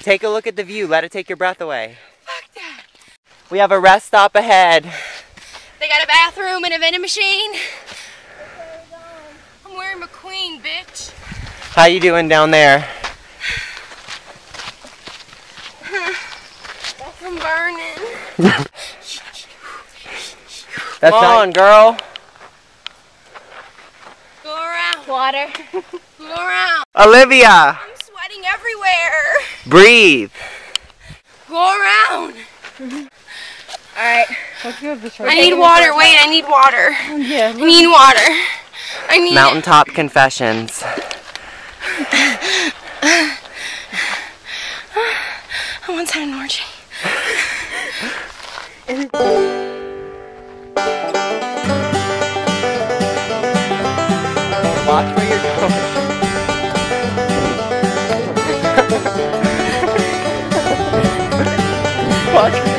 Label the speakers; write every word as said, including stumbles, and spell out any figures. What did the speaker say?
Speaker 1: Take a look at the view. Let it take your breath away.
Speaker 2: Fuck that.
Speaker 1: We have a rest stop ahead.
Speaker 2: They got a bathroom and a vending machine. I'm wearing McQueen, bitch.
Speaker 1: How you doing down there?
Speaker 2: I'm burning.
Speaker 1: That's Come on, girl.
Speaker 2: Go around. Water. Go around.
Speaker 1: Olivia.
Speaker 2: I'm sweating everywhere.
Speaker 1: Breathe.
Speaker 2: Go around.
Speaker 3: Alright. Let's go this way.
Speaker 2: I need water. Wait, I need water.
Speaker 3: Yeah.
Speaker 2: I need water. I need
Speaker 1: Mountaintop confessions.
Speaker 2: I want some orgy.
Speaker 1: Watch where you're going. Watch.